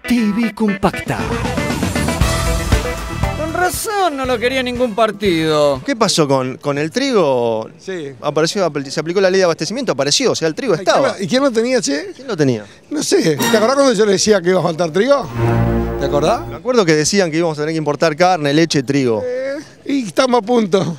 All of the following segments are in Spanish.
TV compacta. Con razón no lo quería ningún partido. ¿Qué pasó con el trigo? Sí. Apareció, se aplicó la ley de abastecimiento, apareció, o sea, el trigo estaba. ¿Y quién lo tenía, che? ¿Quién lo tenía? No sé. ¿Te acordás cuando yo le decía que iba a faltar trigo? ¿Te acordás? Me acuerdo que decían que íbamos a tener que importar carne, leche, trigo. Y estamos a punto.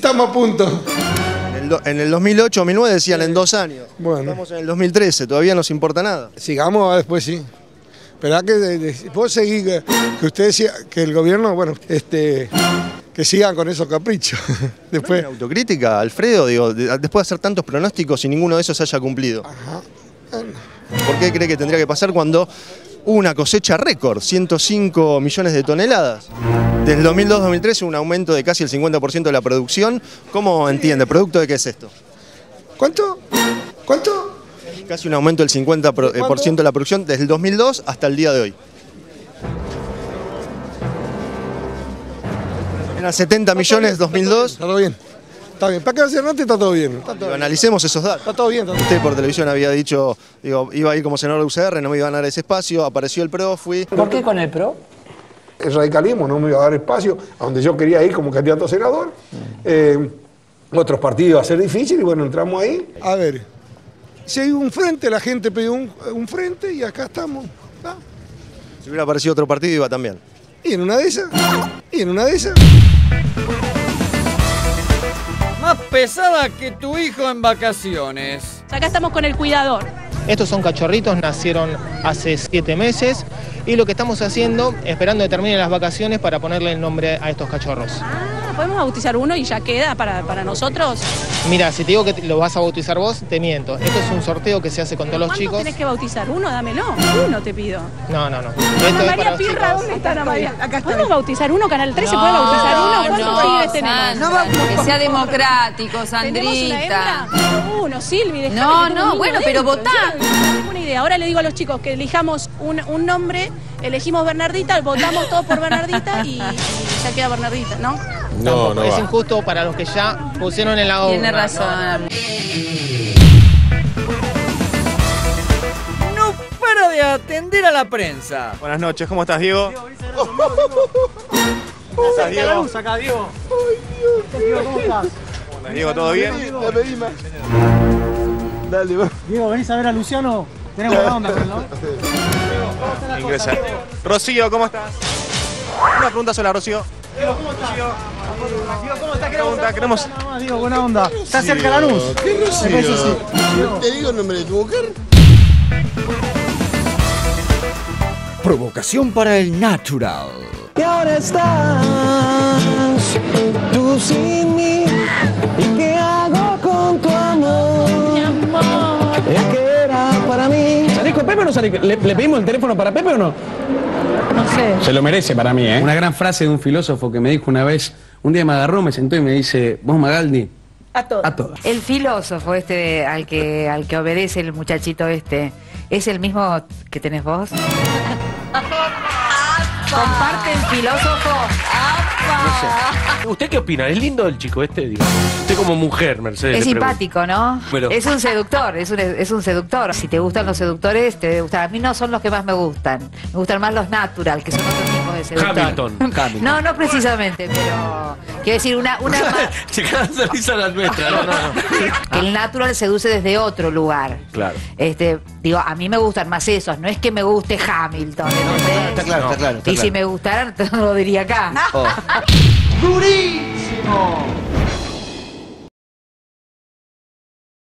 En el 2008, 2009 decían en 2 años. Bueno. Estamos en el 2013, todavía no se importa nada. Sigamos, a ver, después sí. Esperá que vos seguís, que usted decía que el gobierno, bueno, que sigan con esos caprichos. Después. ¿No hay una autocrítica, Alfredo? Digo, después de hacer tantos pronósticos y ninguno de esos haya cumplido. Ajá. ¿Por qué cree que tendría que pasar cuando hubo una cosecha récord, 105 millones de toneladas? Desde el 2002-2013 un aumento de casi el 50% de la producción. ¿Cómo entiende? ¿Producto de qué es esto? ¿Cuánto? Casi un aumento del 50% de la producción desde el 2002 hasta el día de hoy. Eran 70 millones 2002. Está todo bien. Está bien. ¿Para qué hacer antes? Está todo bien. Analicemos esos datos. Está todo bien. Usted por televisión había dicho, digo, iba a ir como senador de UCR, no me iba a ganar ese espacio, apareció el PRO, fui. ¿Por qué con el PRO? El radicalismo no me iba a dar espacio a donde yo quería ir como candidato a senador. Otros partidos iba a ser difícil y bueno, entramos ahí. A ver, si hay un frente, la gente pidió un frente y acá estamos. ¿Ah? Si hubiera aparecido otro partido iba también. Y en una de esas. Más pesada que tu hijo en vacaciones. Acá estamos con el cuidador. Estos son cachorritos, nacieron hace 7 meses y lo que estamos haciendo, esperando que terminen las vacaciones para ponerle el nombre a estos cachorros. ¿Podemos bautizar uno y ya queda para nosotros? Mira, si te digo que lo vas a bautizar vos, te miento. Esto es un sorteo que se hace con todos los chicos. ¿Tenés que bautizar uno? Dámelo. Uno te pido. No. Esto Ana es para María los Pirra, chicos. ¿dónde está Ana María? ¿Podemos bautizar uno? Canal 13 puede bautizar uno. ¿Cuántos seguidores tenemos? Que sea democrático, ¿Tenemos una Sandrita. hembra? Uno, Silvi. No, bueno, pero votá. No tengo una idea. Ahora le digo a los chicos que elijamos un nombre, elegimos Bernardita, votamos todos por Bernardita y ya queda Bernardita, ¿no? No es injusto para los que ya pusieron en la obra. Tiene razón. No para de atender a la prensa. Buenas noches, ¿cómo estás, Diego? ¿Cómo estás, Diego? Acá, Diego. Diego, ¿cómo estás? ¿Cómo andás, Diego? ¿Todo bien? Dale, va. Diego, ¿venís a ver a Luciano? Tenés buena onda, ¿no? Ingresa. Rocío, ¿cómo estás? Una pregunta sola, Rocío. Diego, ¿cómo estás? Rocío, Diego, ¿cómo estás? queremos... Diego, buena onda. ¿Está cerca la luz? ¿Qué Rocío? Me parece sí. ¿Te digo el nombre de tu mujer? Provocación para el natural. Y ahora estás tú sin mí. ¿Y qué hago con tu amor? Mi amor. ¿Qué era para mí? ¿Salís con Pepe o no salís? ¿Le pedimos el teléfono para Pepe o no? No sé. Se lo merece para mí, ¿eh? Una gran frase de un filósofo que me dijo una vez, un día me agarró, me sentó y me dice, vos Magaldi, A todos. a todas. El filósofo al que obedece el muchachito ¿es el mismo que tenés vos? ¿Comparte el filósofo? ¿Usted qué opina? ¿Es lindo el chico este? Digo. Usted como mujer, Mercedes. Es simpático, ¿no? Pero- Es un seductor, es un seductor. Si te gustan los seductores, te gustan. A mí no son los que más me gustan. Me gustan más los natural, que son otros tipos de seductor. Hamilton. No precisamente, pero quiero decir una más. Se quedan de risa las nuestras. No. El natural seduce desde otro lugar. Claro. Digo, a mí me gustan más esos, no es que me guste Hamilton, ¿entendés? Está claro, está claro. Y si me gustaran, no lo diría acá. ¡Durísimo!